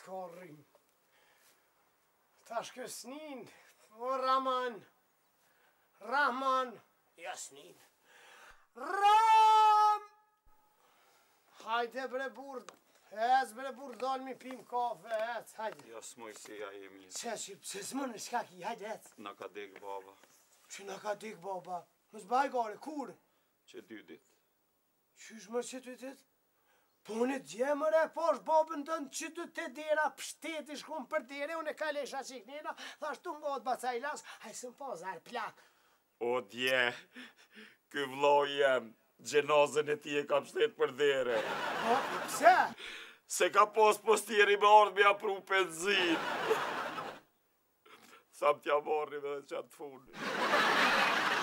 s'ka rrim. Tash kësnin, o Rahman. Rahman. Jasnin. Ram! Hajde bre burr. Ec bre burr, dal mi pim kafe, ec, hajde. Ja s'moj se ja jemi. Pse s'mën shka ki, hajde ec. Na ka dek baba. Që na ka dik baba? Mos baj gare, kur? Që 2 dit. Qysh më që 2 dit? Po unë dje më re pash babën tënë që të dera pështeti shkum për dere, unë e ka lesha qiknina, thashtu nga të bacajlas, hajsën pa zar plak. O dje, ky vllau jem, gjenazën e ti e ka pështet për dere. Po, pse? Se ka postjeri me ardhë me apru benzin. Sa më t'ja marrim edhe qatë fundi.